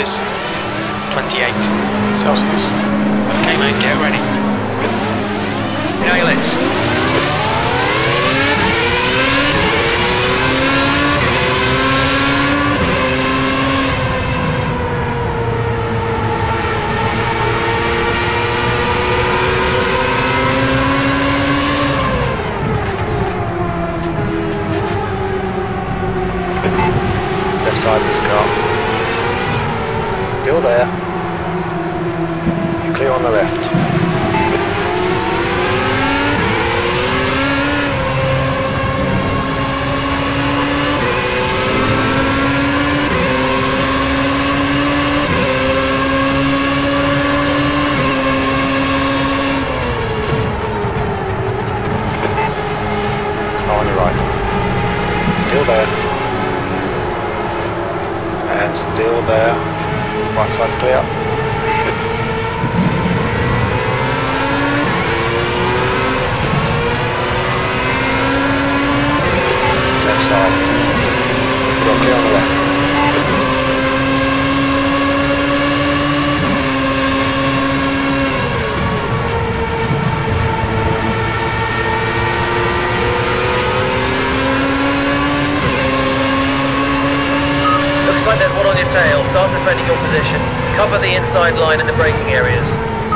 is 28 Celsius. Okay mate, get ready. Nail it. Left side of this car. Still there. You're clear on the left. Car on your right. Still there. And still there, right side's clear. Left side, you're clear on the left. Like there's one on your tail, start defending your position. Cover the inside line in the braking areas.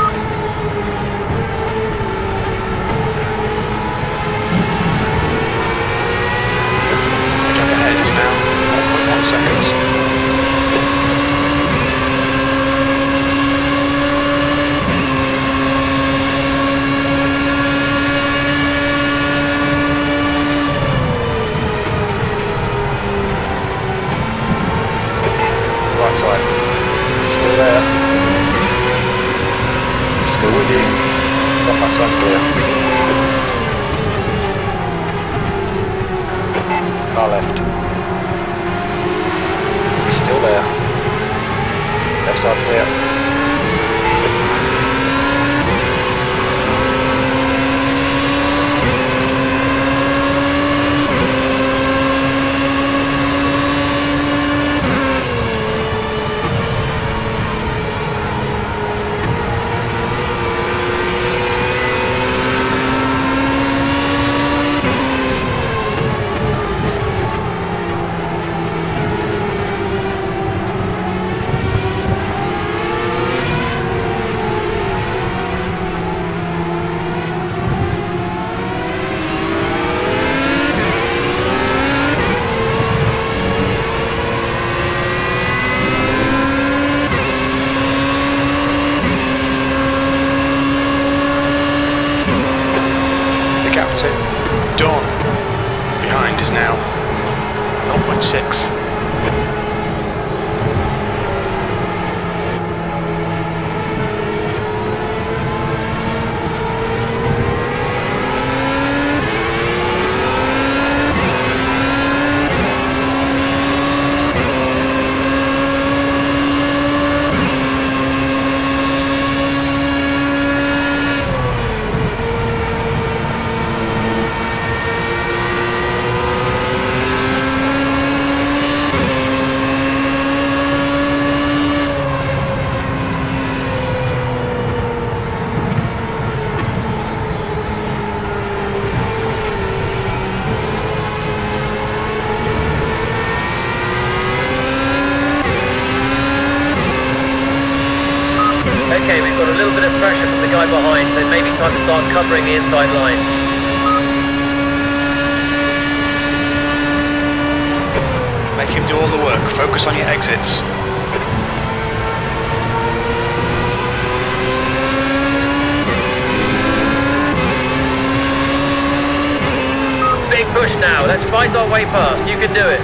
The gap ahead is now 1.1 seconds. Right side, still there, still with you, right side's clear. Car left, still there, left side's clear. Dawn behind is now 0.6. Okay, we've got a little bit of pressure from the guy behind, so maybe time to start covering the inside line. Make him do all the work. Focus on your exits. Big push now. Let's fight our way past. You can do it.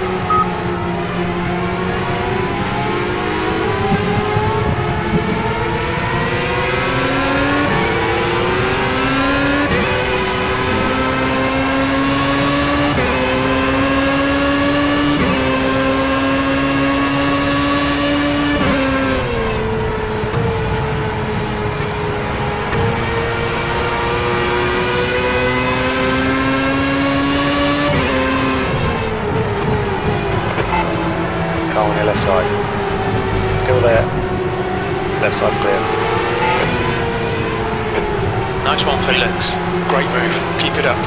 Car on your left side. Still there. Left side's clear. Nice one, Felix. Great move. Keep it up.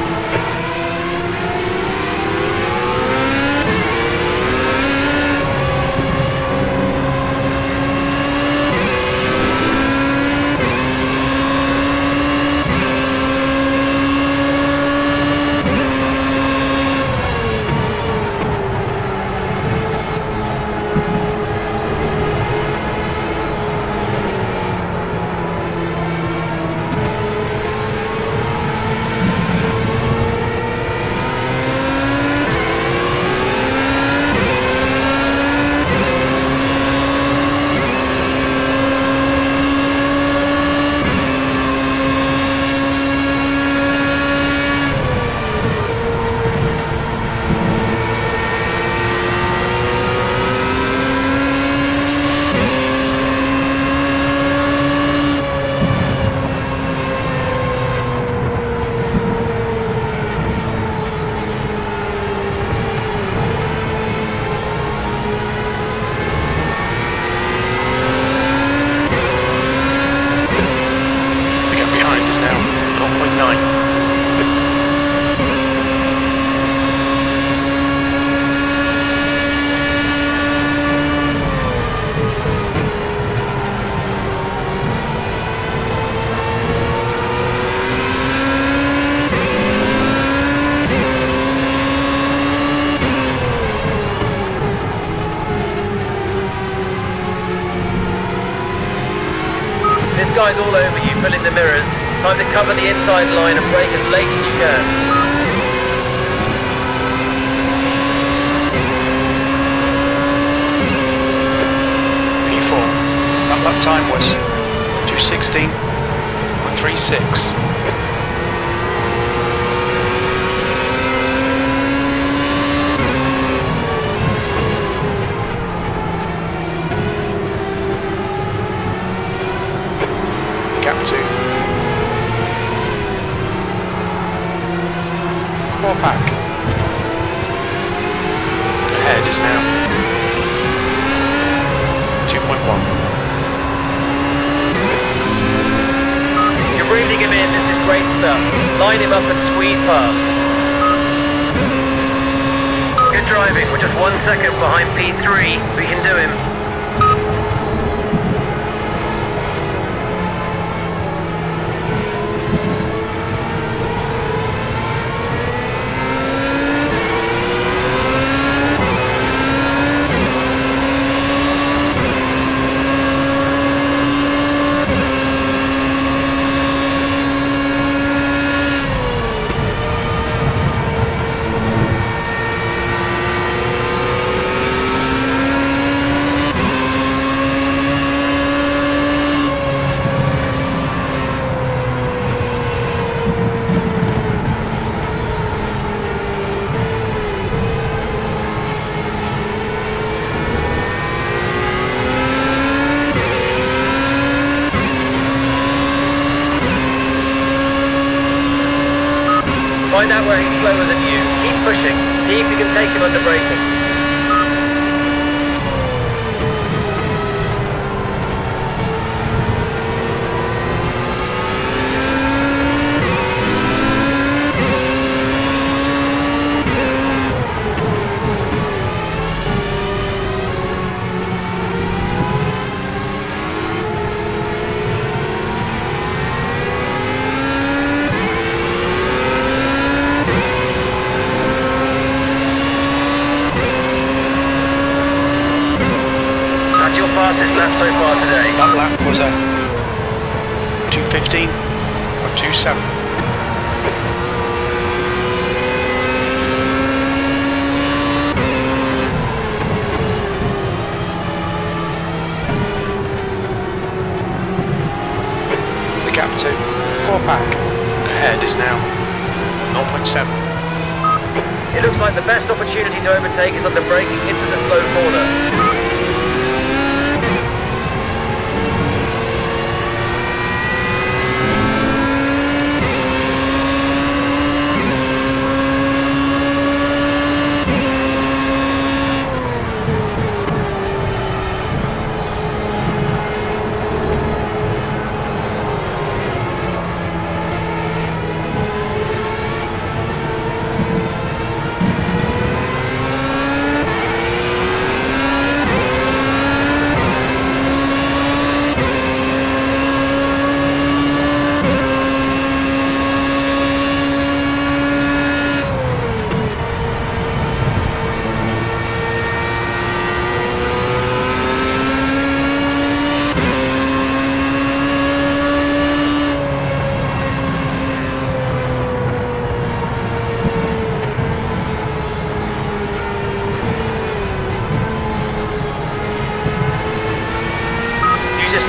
This guy's all over you, filling the mirrors. Time to cover the inside line and brake as late as you can. P4. That lap time was 2:16.36. Gap 2. Core pack. Ahead is now 2.1. You're reeling him in, this is great stuff. Line him up and squeeze past. Good driving, we're just 1 second behind P3. We can do him. Find out where he's slower than you. Keep pushing. See if you can take him under braking. Fastest lap so far today. That lap was a 2:15.27. The gap to core pack ahead is now 0.7. It looks like the best opportunity to overtake is under braking into the slow corner.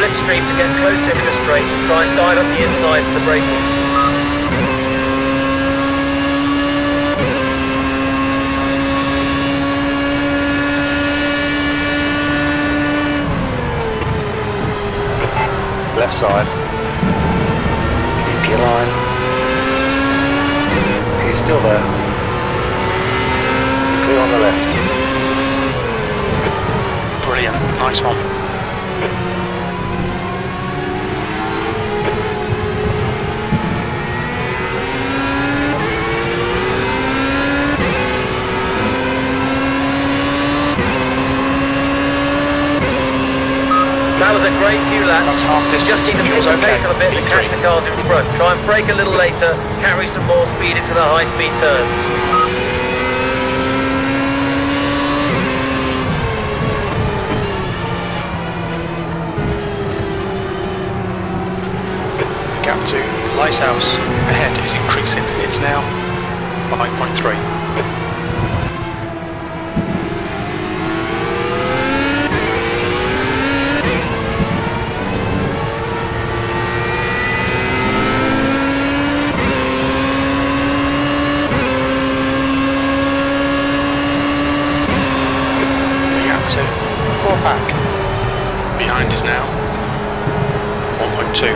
slipstream to get close to him in the straight and try and dive up the inside for the braking. Left side. Keep your line. He's still there. Clear on the left. Brilliant, nice one. That was a great few laps. That's half distance. Just need to pick the pace up a bit to catch the cars in front. Try and brake a little later, carry some more speed into the high-speed turns. Gap to Lighthouse ahead is increasing. It's now 5.3. Back. Behind is now 1.2.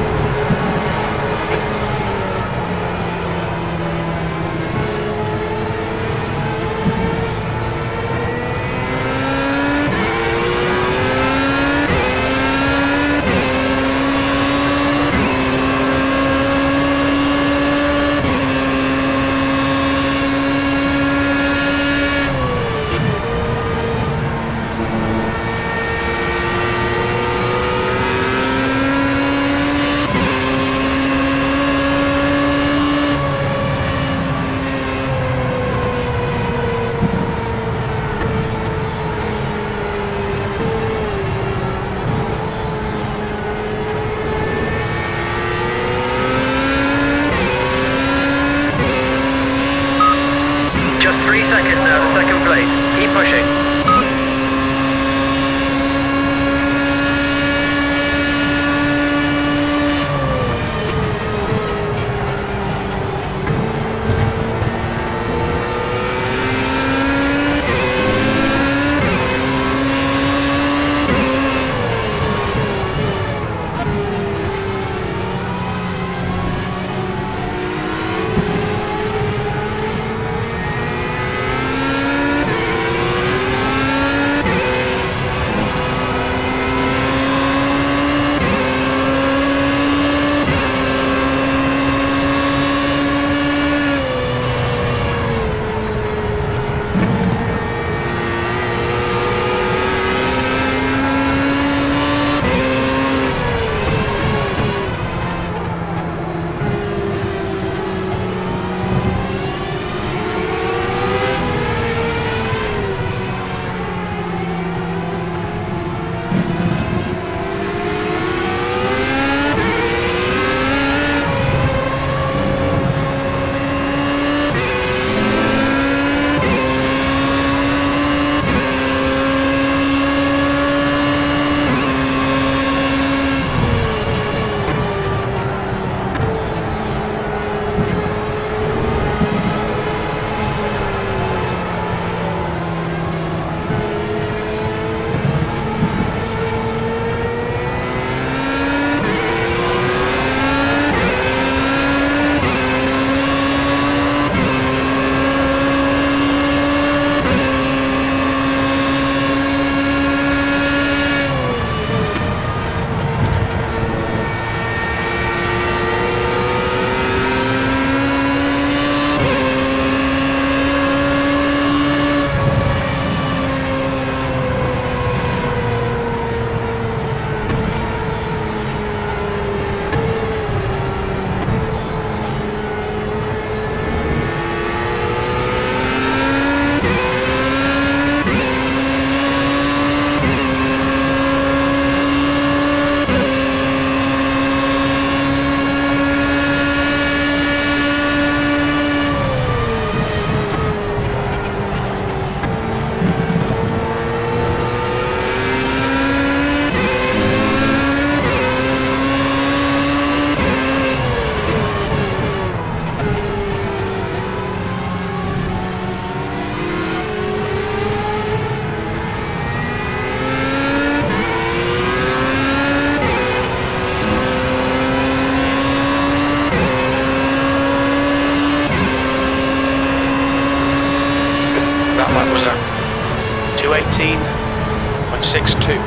18.62.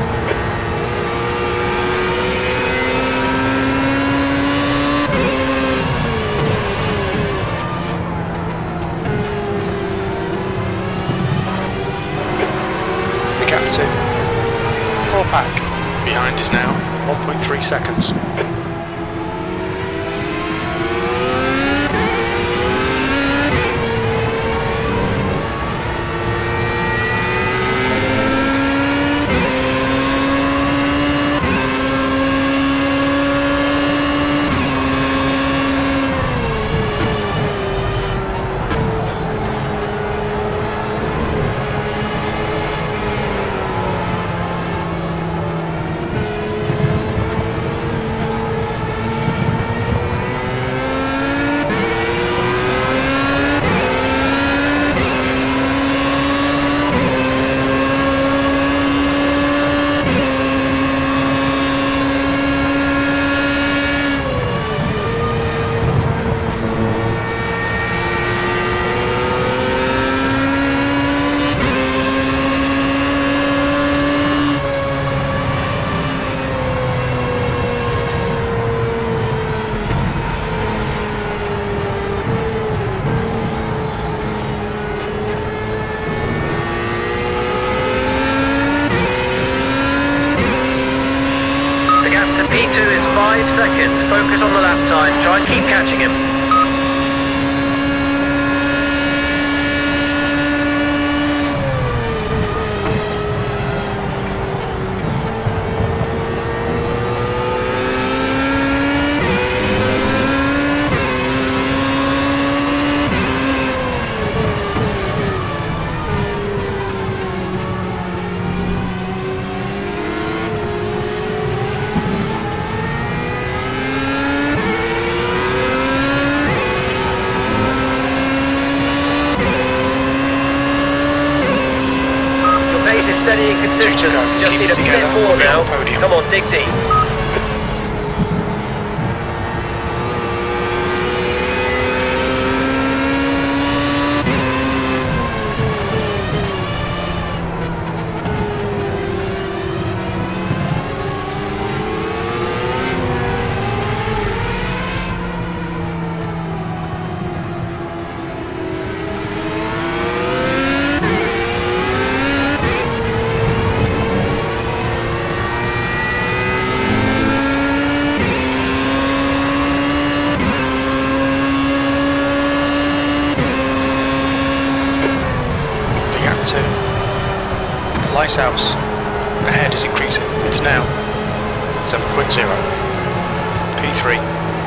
The gap to core pack behind is now 1.3 seconds. P2 is 5 seconds. Focus on the lap time. Try and keep catching him. Steady and consistent. Just need a bit more now. Come on, dig deep. Lighthouse ahead is increasing. It's now 7.0. P3.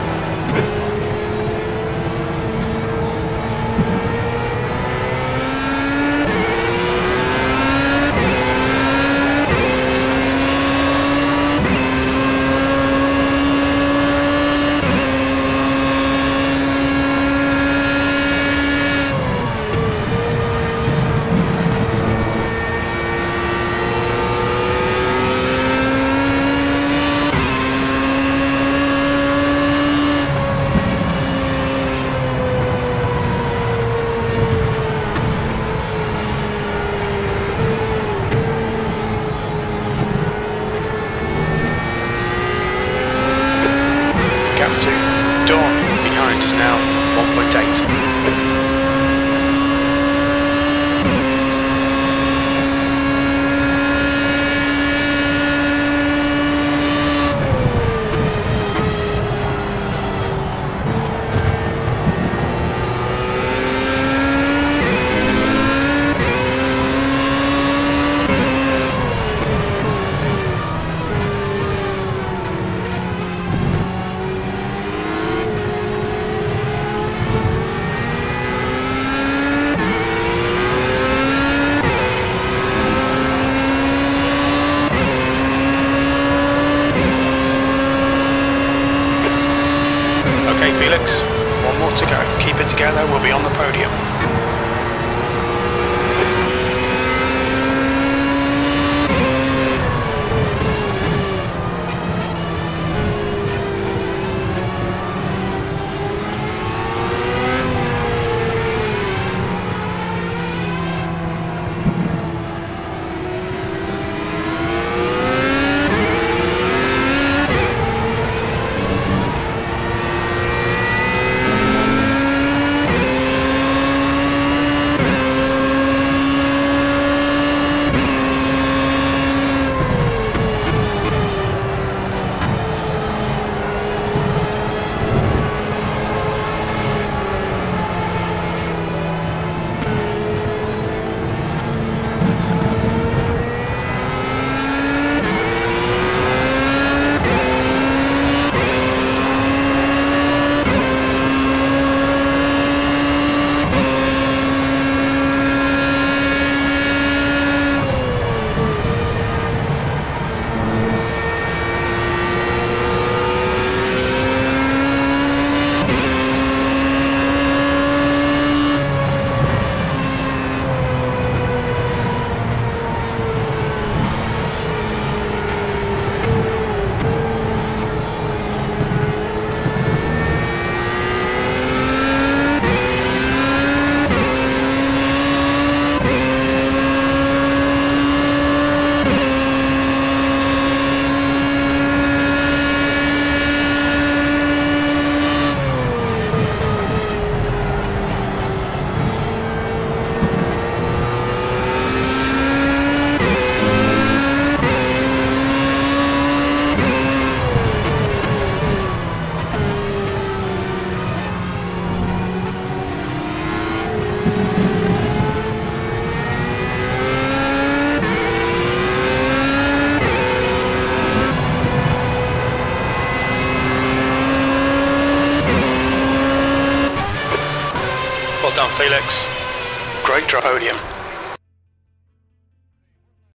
Is now 1.8. Okay, Felix, one more to go. Keep it together, we'll be on the podium. Well done, Felix. Great drive. Podium.